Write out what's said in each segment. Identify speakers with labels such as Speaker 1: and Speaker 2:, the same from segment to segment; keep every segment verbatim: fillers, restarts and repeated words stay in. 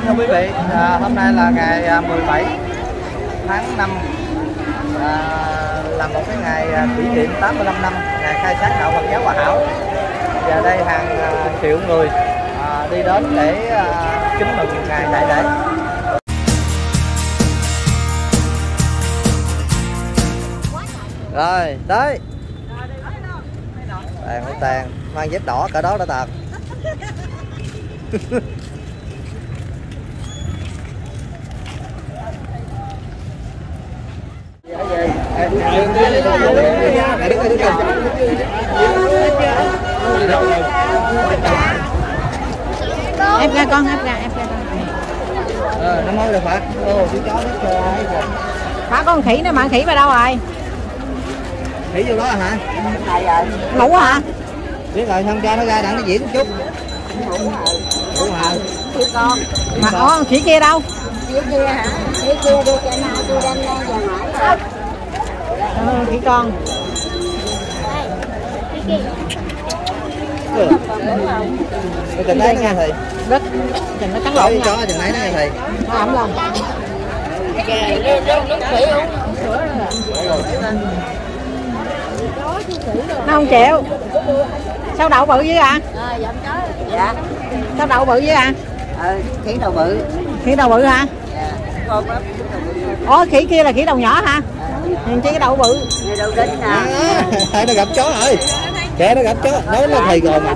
Speaker 1: thưa quý vị, à, hôm nay là ngày à, mười bảy tháng năm, à, là một cái ngày à, kỷ niệm tám mươi lăm năm ngày khai sáng đạo Phật giáo Hòa Hảo. Và đây hàng à, triệu người à, đi đến để à, kính mừng ngày đại lễ. Rồi tới tàn hữu tàn mang dép đỏ cỡ đó đã tàn.
Speaker 2: Ép ra con, ép ra, ép ra con.
Speaker 1: Ờ, nó nói được hả? Ô, chú chó biết rồi.
Speaker 2: Má con khỉ nữa mà, khỉ vào đâu rồi?
Speaker 1: Khỉ vô đó hả?
Speaker 2: Ngủ hả?
Speaker 1: Biết rồi, không cho nó ra đặng nó diễn một chút. Ngủ hả?
Speaker 2: Khỉ con. Mà ó khỉ kia đâu?
Speaker 3: Khỉ kia hả? Khỉ kia đi cho nào tôi đem lên giờ hỏi.
Speaker 2: Ừ, khỉ con.
Speaker 3: Khỉ kia.
Speaker 1: Ừ. Cái chừng đấy nó nghe thầy.
Speaker 2: Đất. Chừng nó cắn lộn nha.
Speaker 1: Chó chừng đấy nó nghe thầy.
Speaker 2: Nó ẩm lòng. Nó không chịu. Sao đậu bự với à?
Speaker 3: Ờ, dạ chó. Dạ.
Speaker 2: Sao đậu bự với à?
Speaker 3: Ờ, khỉ đầu bự.
Speaker 2: Khỉ đầu bự hả?
Speaker 3: Dạ. Con lắm.
Speaker 2: Ủa khỉ kia là khỉ đầu nhỏ hả? Nhìn chi cái đầu bự.
Speaker 3: Nghe đâu đến nè.
Speaker 1: Thầy nó gặp chó rồi. Kệ nó gặp chó, nói là thầy rồi mà.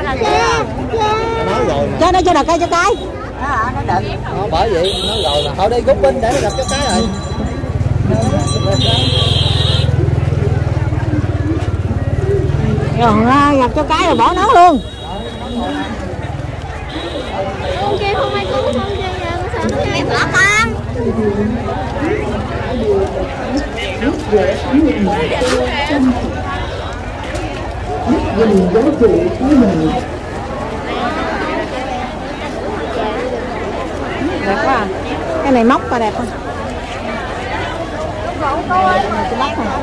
Speaker 1: Nói rồi.
Speaker 2: Cho nó cho đợt cây cho cái.
Speaker 3: Đó hả? Nó đựng.
Speaker 1: Nó bởi vậy, nói rồi là thôi đi rút bên để nó gặp chó cái rồi.
Speaker 2: Rồi gặp cho cái rồi bỏ nó luôn.
Speaker 3: Con kia không ai cứu con kia sao nó nghe bỏ con.
Speaker 2: Đẹp quá à. Cái này móc qua đẹp không? Cái bắp này.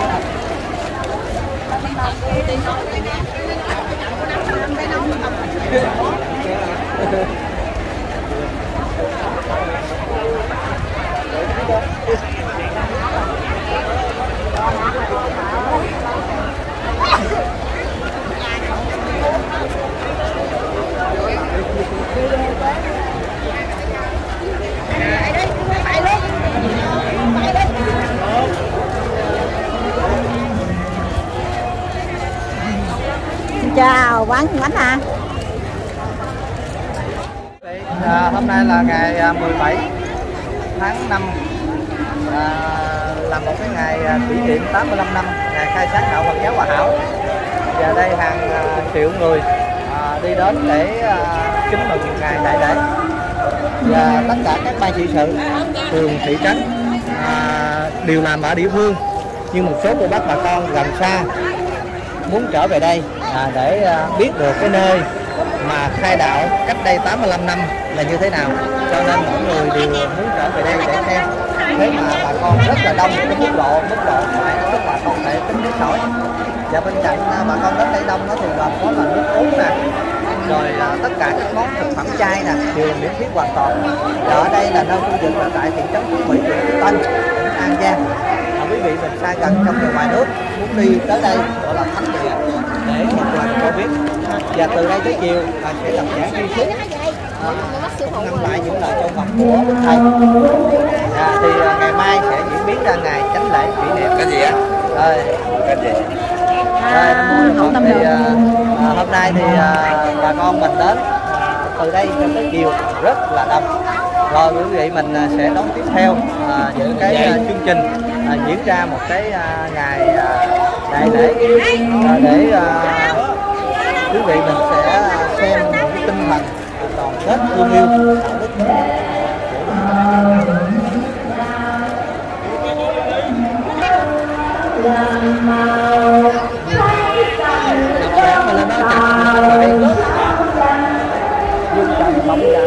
Speaker 2: Chào quán bánh hả?
Speaker 1: À, hôm nay là ngày mười bảy tháng năm, à, là một cái ngày à, kỷ niệm tám mươi lăm năm ngày khai sáng đạo Phật giáo Hòa Hảo. Và đây hàng à, triệu người à, đi đến để à, kính mừng ngày đại lễ. Và tất cả các ban trị sự phường thị trấn à, đều làm ở địa phương, nhưng một số cô bác bà con gần xa muốn trở về đây à, để à, biết được cái nơi mà khai đạo cách đây tám mươi lăm năm là như thế nào, cho nên mỗi người đều muốn trở về đây để xem. Thế mà bà con rất là đông, cái mức độ mức độ phải rất là không thể tính đến nổi. Và bên cạnh à, bà con đến đây đông nó thì gồm có là nước uống nè, rồi à, tất cả các món thực phẩm chay nè đều là miễn phí hoàn toàn. Và ở đây là nơi khu vực là tại thị trấn Phú Mỹ, huyện Phú Tân, tỉnh An Giang. À, quý vị mình xa gần trong và ngoài nước muốn đi tới đây gọi là thánh địa để một lần cho biết. Và từ đây tới chiều à, sẽ tập giảng chuyên suốt à, ngâm lại những lời châu Phật của Đức Thầy. À, thì à, ngày mai sẽ diễn biến ra ngày chánh lễ kỷ niệm. Cái gì ạ? Rồi. Cái gì? Rồi, à, thì, à, à, hôm nay thì à, bà con mình đến à, từ đây cho tới chiều rất là đông. Rồi quý vị mình à, sẽ đón tiếp theo à, những cái à, chương trình à, diễn ra một cái à, ngày à, đại lễ à, để à, quý vị mình sẽ xem những tinh thần đoàn kết thương yêu đạo đức. Đọc mà lên đó chặt lại dương trần bóng ra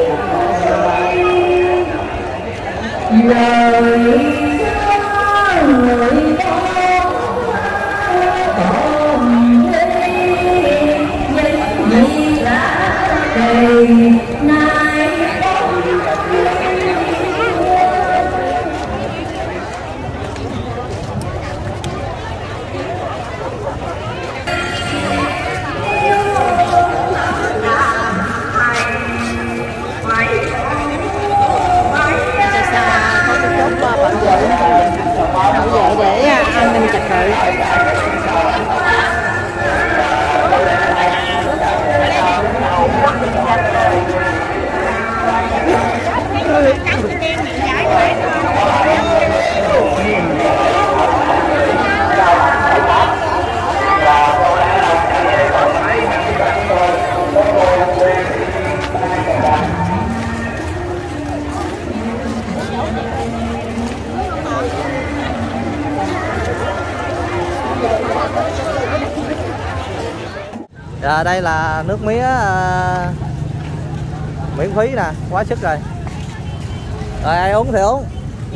Speaker 1: Dạ, đây là nước mía uh, miễn phí nè, quá sức rồi. Rồi ai uống thì uống.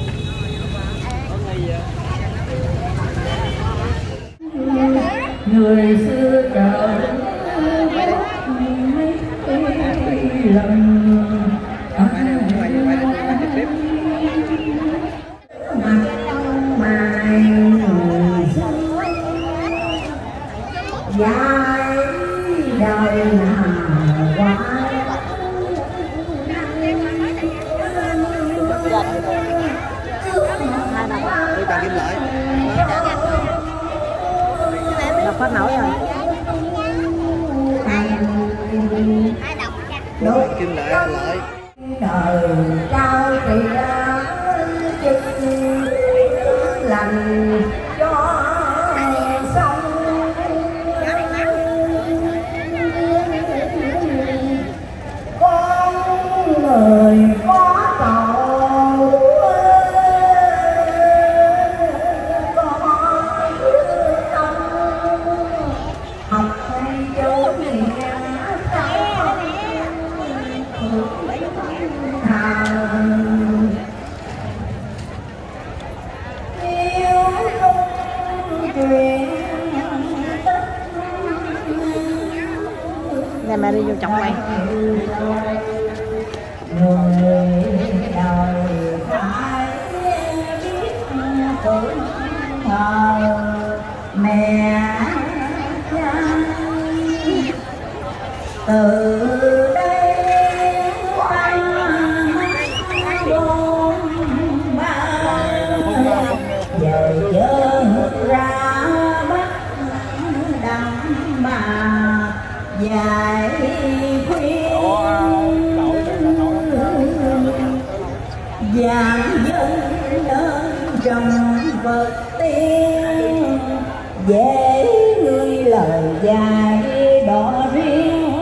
Speaker 4: Người xưa chờ lòng dài đời nào qua
Speaker 1: Tôi cần kim loại.
Speaker 2: Đọc phát nổi rồi.
Speaker 1: Đốt kim loại lợi.
Speaker 4: Đời trao tiền chừng lành cho sông con người có tội có tâm học hay chỗ gì
Speaker 2: Nè mẹ đi vô trong mày.
Speaker 4: Người đời phải biết tuổi thờ mẹ cha từ đây qua bốn ba giờ chớ ra bắt đắm mà dài khuyên vàng dân đơn trong vật tiên dễ ngươi lời dài đỏ riêng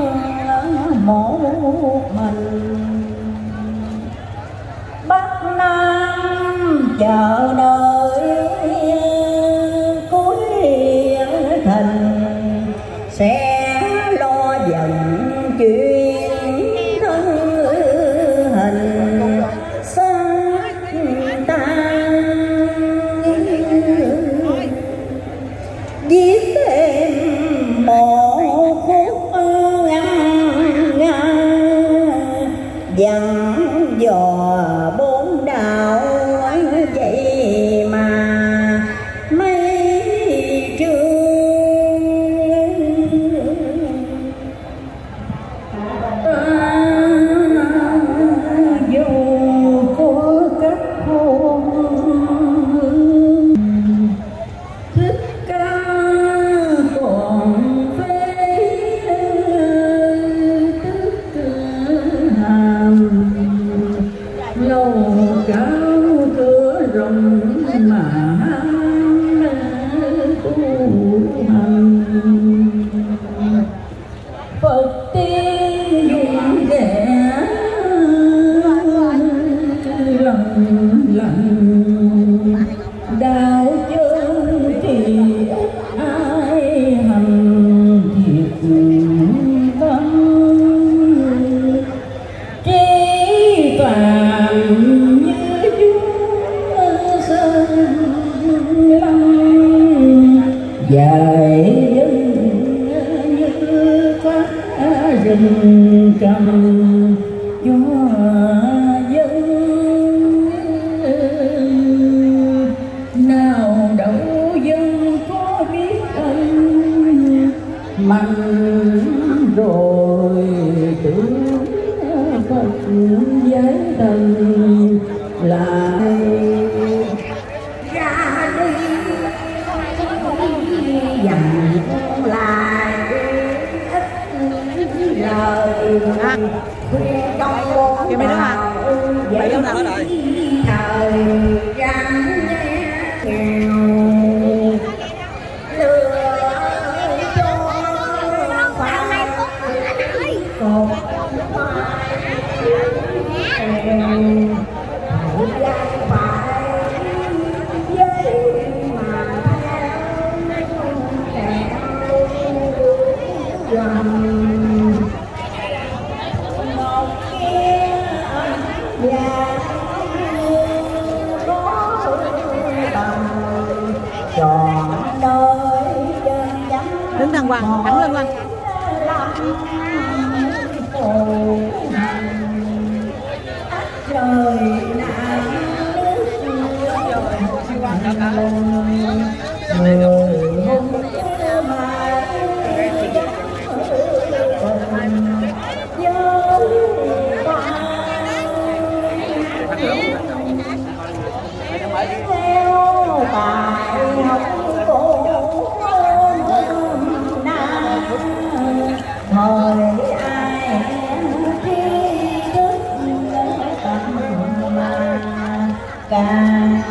Speaker 4: một mình Bắc Nam chờ đợi cuối thành sẽ lo dần chuyện thân hình xác tan viết thêm một khúc ngăn ngăn dặn dò bốn đạo vậy mà mấy chương dù có cách hôn thích ca còn phê tức hàm lâu cao cửa rồng mà tu hành Phật tiên dùng kẻ lòng lặng đạo chân thì ai hành thiệt tâm trí phàm như chúa sơn lâm dài dân như phát rừng trầm cho dân nào đâu dân có biết ơn mạnh rồi tưởng Phật giới thần lại ra đi dặn lại ít lời khuyên trong bốn đạo vậy thời gian nghèo lừa cho phải cột
Speaker 2: Đứng thẳng hoàng, thẳng lên lên.
Speaker 4: Trời nắng theo bài học cổ na thời ai em tri thức tâm mà càng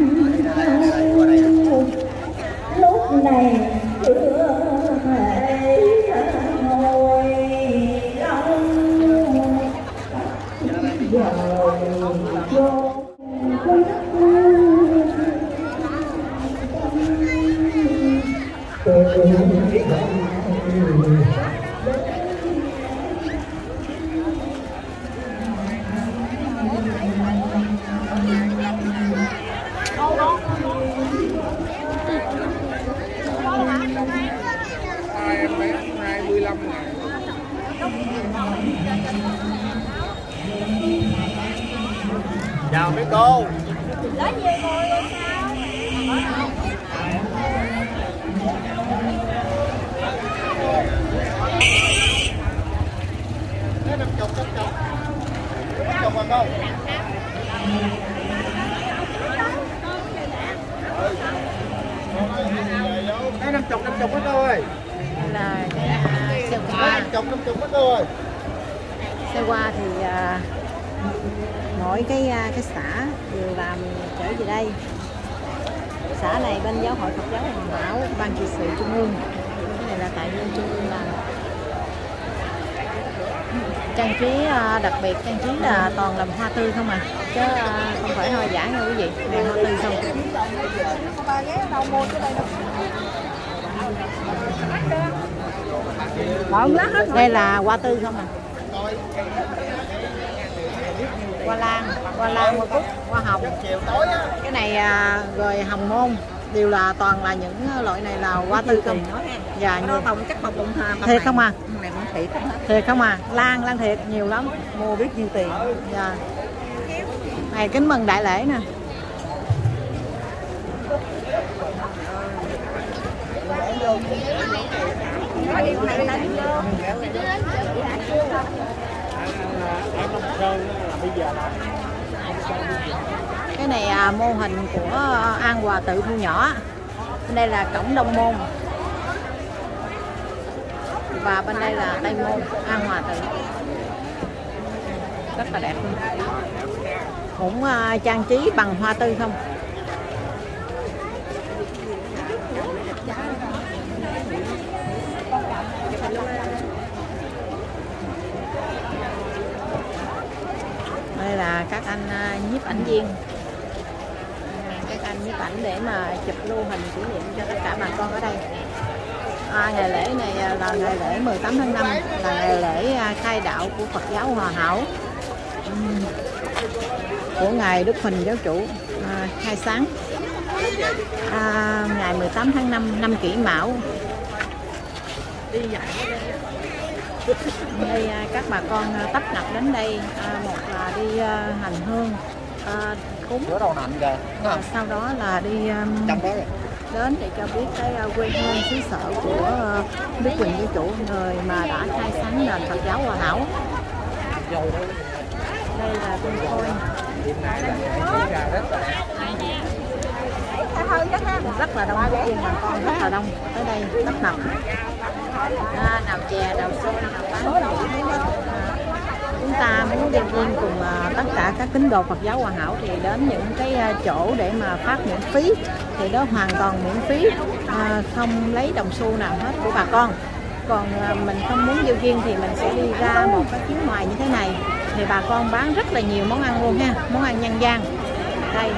Speaker 4: lúc này chưa thể ngồi lâu giờ vô
Speaker 1: chào mấy cô.
Speaker 3: Lấy nhiều ngồi luôn sao?
Speaker 1: Cái năm chục, năm chục. Năm chục mà cô. Cái năm chục, năm chục đó cô ơi.
Speaker 2: Là cái xe qua.
Speaker 1: Năm chục, năm chục đó cô ơi.
Speaker 2: Xe qua thì uh, mỗi cái uh, cái xã đều làm trở về đây. Xã này bên giáo hội Phật giáo Hoàn Hảo, ban trị sự trung ương. Cái này là tại viên trung ương làm. Trang trí uh, đặc biệt trang trí là toàn làm hoa tươi không à, chứ uh, không phải hoa giả nha quý vị, là hoa tươi không. Đây là hoa tươi không à. Hoa lan, hoa lan, hoa cúc, hoa hồng. Cái này à, rồi hồng môn đều là toàn là những loại này là hoa tươi không. Dạ, nhiều không chắc bọc bông hoa. Thiệt không à? Này cũng thiệt không hết. Thiệt không à? Lan, lan thiệt nhiều lắm. Mua biết nhiêu tiền. Dạ. Này kính mừng đại lễ nè. Cái này à, mô hình của An Hòa Tự Thu Nhỏ. Bên đây là cổng Đông Môn và bên đây là Tây Môn An Hòa Tự. Rất là đẹp luôn. Cũng à, trang trí bằng hoa tươi không. Đây là các anh nhiếp ảnh viên, các anh nhiếp ảnh để mà chụp lưu hình kỷ niệm cho tất cả bà con ở đây. À, ngày lễ này là ngày lễ mười tám tháng năm, là ngày lễ khai đạo của Phật giáo Hòa Hảo, uhm, của ngài Đức Huỳnh giáo chủ à, khai sáng à, ngày mười tám tháng năm năm Kỷ Mão. Đây các bà con tấp nập đến đây, à, một là đi à, hành hương à, cúng, à, sau đó là đi um, đến để cho biết cái uh, quê hương xứ sở của uh, Đức Huỳnh giáo chủ, người mà đã khai sáng nền Phật giáo Hòa Hảo. Đây là bên Khôi. Rất là đông viên bà con, rất là đông tới đây tấp nập. À, nào chè, nào xôi, nào bánh. À, chúng ta muốn giao duyên cùng uh, tất cả các tín đồ Phật giáo Hòa Hảo thì đến những cái uh, chỗ để mà phát miễn phí thì đó hoàn toàn miễn phí, uh, không lấy đồng xu nào hết của bà con. Còn uh, mình không muốn giao duyên thì mình sẽ đi ra một cái chuyến ngoài như thế này thì bà con bán rất là nhiều món ăn luôn ha, món ăn nhân gian. Đây,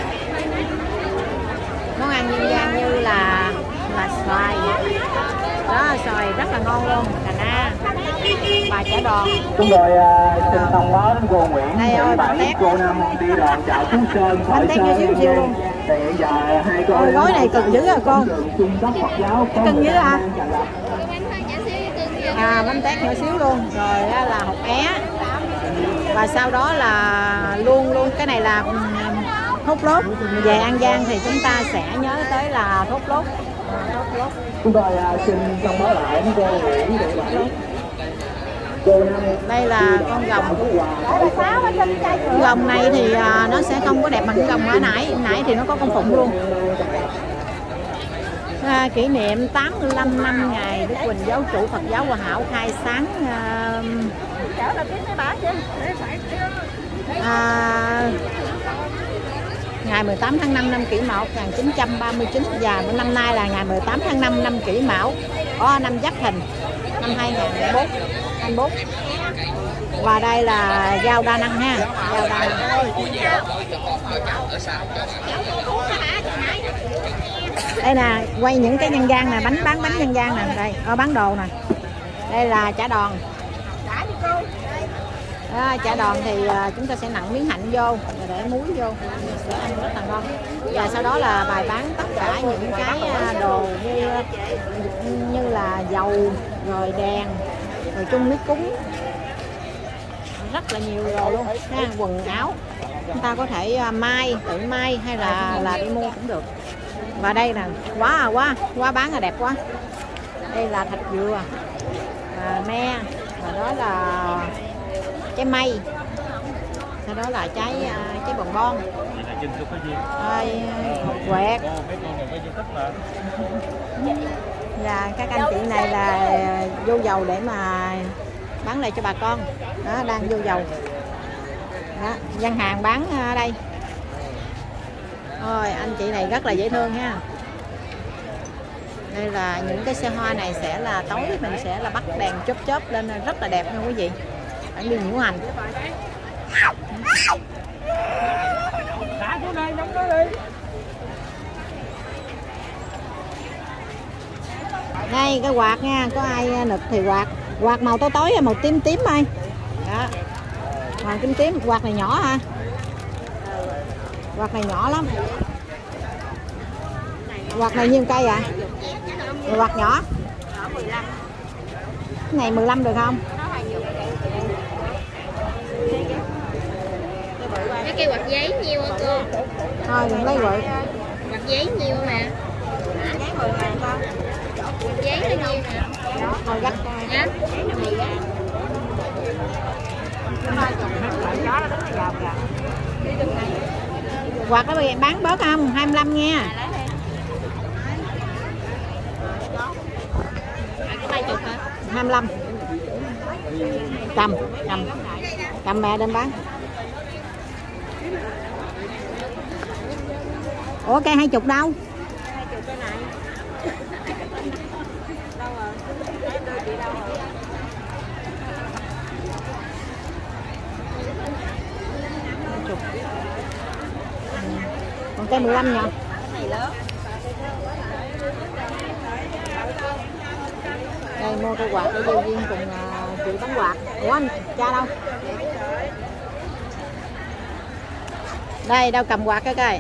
Speaker 2: món ăn nhân gian như là là xoài đó, xoài rất là ngon luôn, cà na, và chả đòn.
Speaker 5: Chúng tôi uh, xin thông báo đến cô Nguyễn,
Speaker 2: đây ơi, bánh tét.
Speaker 5: cô Năm đi đoàn chợ Phú Sơn,
Speaker 2: bánh tét như xíu xíu luôn.
Speaker 5: Thì hiện giờ hai cô
Speaker 2: ôi, gói này cực dữ à con. Cưng dữ à? À, bánh tét nhỏ xíu luôn. Rồi là hột é. Và sau đó là luôn luôn cái này là thốt lốt. Về An Giang thì chúng ta sẽ nhớ tới là thốt lốt. Thốt lốt.
Speaker 5: Chúng tôi uh, xin thông báo lại với cô Nguyễn để lại.
Speaker 2: Đây là con rồng. Con rồng này thì à, nó sẽ không có đẹp bằng rồng ở nãy. Nãy thì nó có con phụng luôn. À, kỷ niệm tám mươi lăm năm ngày Đức Quỳnh Giáo Chủ Phật giáo Hòa Hảo khai sáng. À, à, ngày mười tám tháng năm năm Kỷ Mão một nghìn chín trăm ba mươi chín và năm nay là ngày mười tám tháng năm năm Kỷ Mão, có năm Giáp Thìn năm hai nghìn không trăm lẻ bốn. Và đây là rau đa năng ha, rau đa năng. Đây nè, quay những cái nhân gian nè, bánh bán bánh nhân gian nè, đây, ở bán đồ nè. Đây là chả đòn. Đó, chả đòn thì uh, chúng ta sẽ nặn miếng hạnh vô và để muối vô, sẽ ăn rất là ngon. Và sau đó là bày bán tất cả những cái uh, đồ như như là dầu, rồi đèn, rồi chung nước cúng, rất là nhiều đồ luôn ha, quần áo chúng ta có thể uh, may, tự may hay là là đi mua cũng được. Và đây là quá à, quá quá bán là đẹp quá. Đây là thạch dừa, và me, và đó là trái mây, sau đó là trái uh, trái bòn bon, rồi hột quẹt. Và các anh chị này là vô dầu để mà bán lại cho bà con. Đó, đang vô dầu. Đó, gian hàng bán ở đây. Ôi, anh chị này rất là dễ thương ha. Đây là những cái xe hoa này sẽ là tối mình sẽ là bắt đèn chớp chớp lên rất là đẹp nha quý vị. Bản đi nhiễu hành. Đây cái quạt nha, có ai nực thì quạt. Quạt màu tối tối màu tím tím ơi. Đó. Quạt tím tím, quạt này nhỏ ha. Quạt này nhỏ lắm. Quạt này nhiêu cây ạ? À? Quạt nhỏ. Cái này mười lăm được không?
Speaker 3: Cái cây quạt giấy nhiêu hả cô?
Speaker 2: Thôi đừng lấy vậy.
Speaker 3: Quạt giấy nhiêu mà? Quạt giấy là nhiêu nè?
Speaker 2: Thôi gắt.
Speaker 3: Hả?
Speaker 2: Quạt đó bán bớt không? hai mươi lăm nha. hai mươi lăm. Cầm, cầm. Cầm mẹ đem bán. Ủa cây hai chục đâu? Còn cây mười lăm nha. Đây mua cây quạt để vô duyên cùng uh, chị bán quạt. Ủa anh cha đâu? Đây đâu cầm quạt cái cây.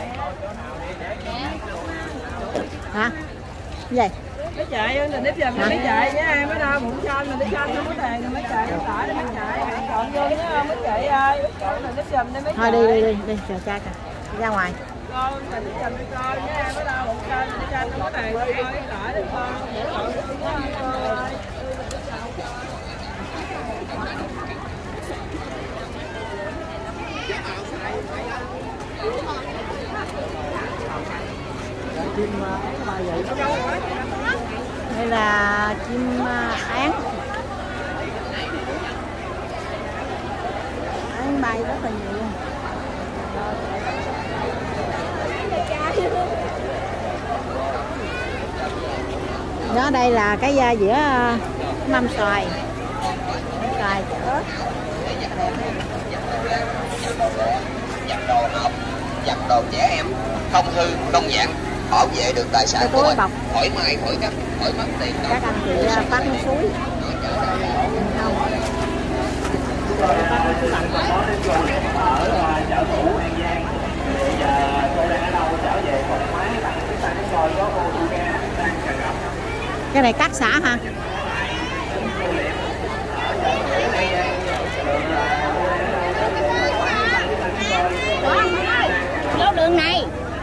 Speaker 2: Hả? Gì?
Speaker 6: Mấy chạy mình nếp giờ mình mấy chạy nhé em, mới đâu bụng cho mình đi cho nó tiền rồi mấy chạy nó tỏi mấy chạy chọn vô nhé mấy chạy ơi mình nếp giờ nên mấy
Speaker 2: thôi đi đi đi đi chờ cha kìa đi ra ngoài
Speaker 6: con mình nếp giờ đi coi nhé em, mới đâu bụng cho mình đi cho nó có tiền rồi coi tỏi đi con để chọn ơi.
Speaker 2: Đây là chim án. Án bay rất là nhiều luôn. Đó đây là cái dĩa mâm xoài. Xoài ớt.
Speaker 7: Giặt đồ hộp, giặt đồ trẻ em, không hư, không dạng, bảo vệ được tài sản của mình, thoải mái, khỏi cắt, khỏi mất tiền.
Speaker 2: Các anh chị phát nước suối.
Speaker 5: ở chợ cũ An Giang. Giờ cô đang ở đâu trở về phòng máy tặng tặng coi có cô chú đang gặp.
Speaker 2: Cái này cắt xả hả?
Speaker 3: Vô đường này.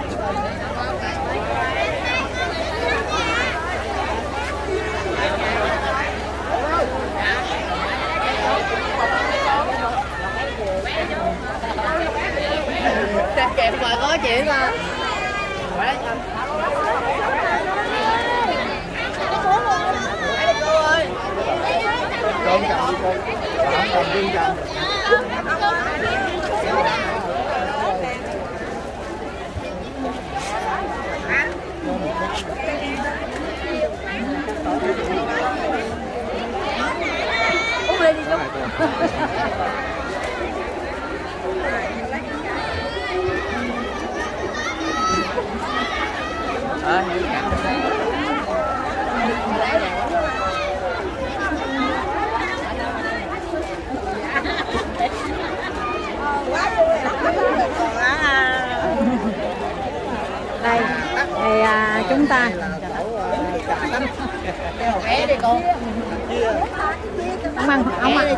Speaker 6: Kẹp mà có chuyện à.
Speaker 1: Con cầm đi con. Bạn cầm viên cầm.
Speaker 6: Uống lên đi chú.
Speaker 1: À, hiểu cảm.
Speaker 2: Đây, thì à, chúng ta
Speaker 6: Bé đi con.
Speaker 2: ông ăn ông ăn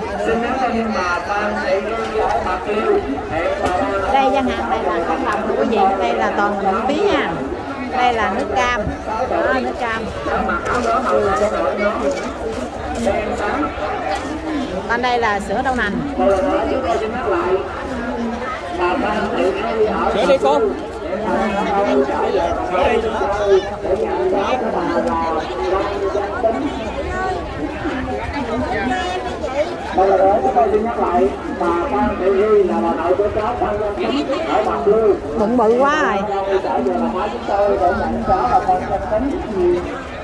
Speaker 2: đây gian hàng đây là không đồng của quý vị, đây là toàn miễn phí nha. Đây là nước cam đó, nước cam. Bên đây là sữa đậu nành.
Speaker 1: Sữa đi con.
Speaker 5: Đây là để chúng tôi xin nhắc lại bà Phan Thị Huy là bà nội của cháu Phan Văn Thắng ở Bạc Liêu.
Speaker 2: Bụng bự quá rồi.
Speaker 5: Trở về là má chúng tôi để nhận cháu là con chân tính nhiều.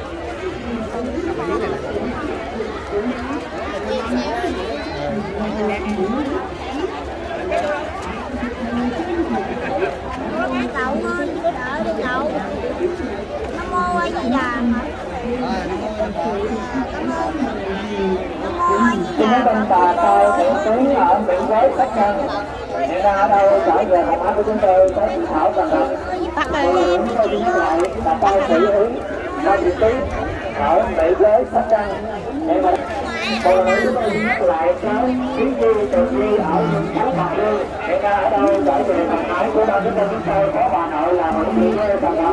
Speaker 3: Cậu ơi, đợi đi cậu. Nam mô A Di Đà.
Speaker 5: Xin mấy bên bà coi miễn phí ở miệng ghế sách chân. Hiện ra ở đâu trở về phòng máy của chúng tôi có chị Thảo cần đặt.
Speaker 2: Tắt
Speaker 5: Tôi
Speaker 2: đi.
Speaker 5: chúng tôi xin nhắc lại bà Phan Thị Huy có vị trí ở miệng ghế sách chân. Để mà còn nữa chúng tôi xin nhắc lại cháu Yến Nhi Từ Nhi ở thành phố Bạc Liêu. Hiện ra ở đâu trở về phòng máy của ban chúng tôi chúng tôi có bà nội là Nguyễn Thị Lê cần đặt.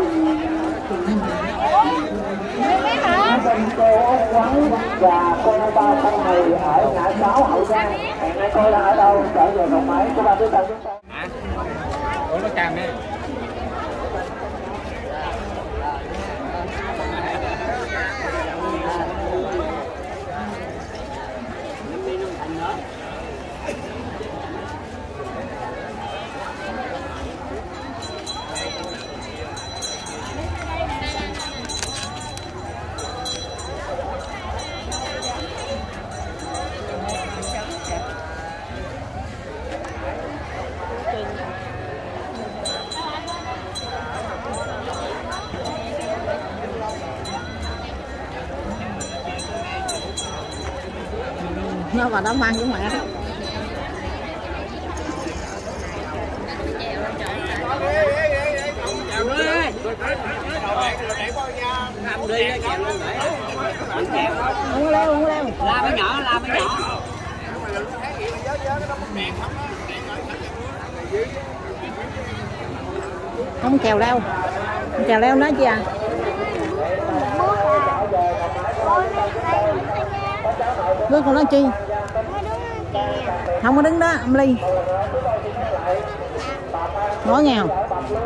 Speaker 5: Bên cô Quán và cô Ba Thanh Hì ở ngã sáu Hậu Giang. Hiện nay cô đang ở đâu trở về phòng máy của ban chúng tôi chúng tôi.
Speaker 1: Ủa nó cam đi.
Speaker 2: Nó vào đóng ăn với mẹ. Uống leo, uống leo.
Speaker 6: La mới nhỏ, la mới nhỏ.
Speaker 2: Không chèo leo. Chèo leo nói chi à? Bước con nói chi? Không có đứng đó, âm ly. Nói nghe không?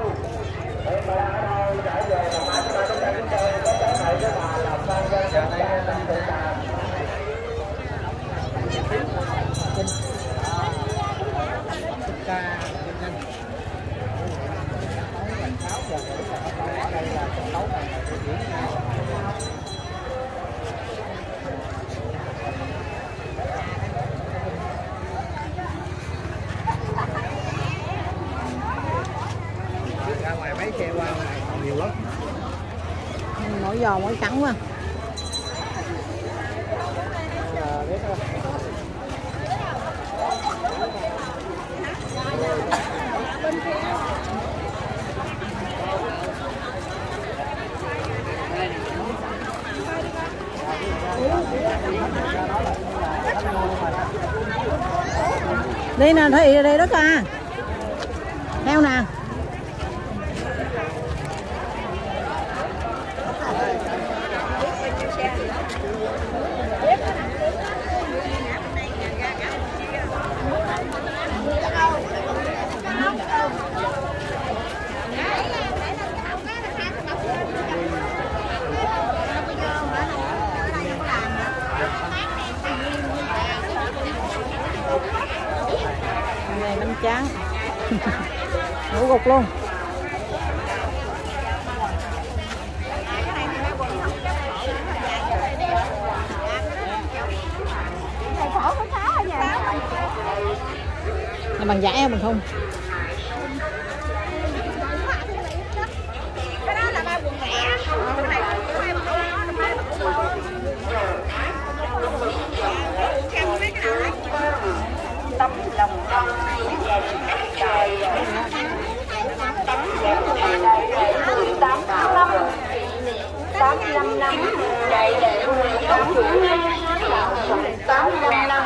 Speaker 1: Ra ngoài mấy xe qua này còn nhiều lắm.
Speaker 2: Mỗi giò mỗi trắng quá. Đây nè, thấy đây đó ca. Heo nè. Này bánh tráng. Ngủ gục luôn. Là bằng giả mình không?
Speaker 3: Cái đó là ba quần lẻ. Tấm lòng con dành trời tấm tám năm tám năm năm đại lễ mười tám tám năm năm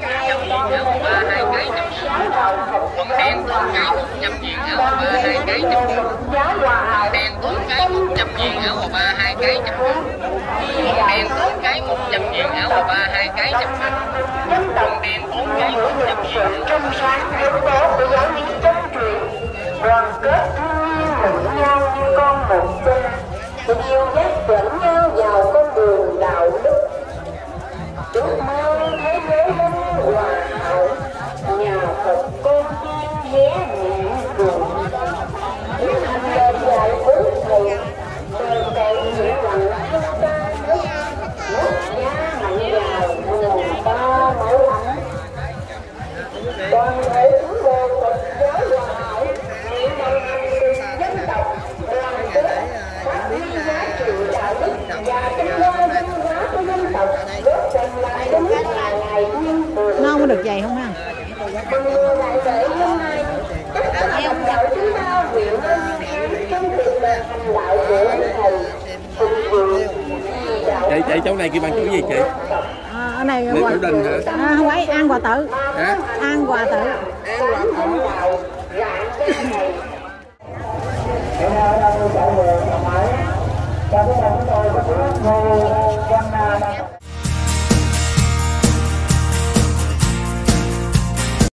Speaker 7: Con đen bốn cái một trăm viên áo ba hai cái chụp con đen bốn cái một trăm viên áo ba hai cái chụp con đen bốn cái một trăm viên áo ba hai cái chụp con đen bốn cái một trăm viên
Speaker 5: trong sáng yếu tố của giáo lý chân truyền, đoàn kết thương yêu lẫn nhau như con một cha, tình yêu dắt dẫn nhau vào con đường đạo đức. Ước mơ thế giới văn hòa hảo, nhà Phật con chiên ghé nhẹ cùng. Lời dạy của thầy, đời cậy nghĩa lặng chúng ta nước, nước giá mạnh giàu nguồn ba mẫu ấm. Toàn thể chúng đồ Phật giáo hòa hảo, nguyện đồng hành cùng dân tộc, đoàn kết, phát huy giá trị đạo đức và chăm lo văn hóa của dân tộc, góp phần làm cho nước nhà ngày yên tường.
Speaker 2: Nó không có được dày không ha?
Speaker 5: Mừng mùa đại lễ hôm nay, tất cả đồng đạo chúng ta nguyện ơn trong việc làm hành đạo của thầy, phục vụ
Speaker 8: chị chị chỗ này kêu bằng chỗ gì chị?
Speaker 2: À, ở này
Speaker 8: Lễ Tổ Đình hả?
Speaker 2: À, không phải an hòa tự.
Speaker 8: Hả?
Speaker 2: An hòa tự.
Speaker 5: Chào mọi người, chào mọi người. Chào các bạn, chúng tôi có Ngô Văn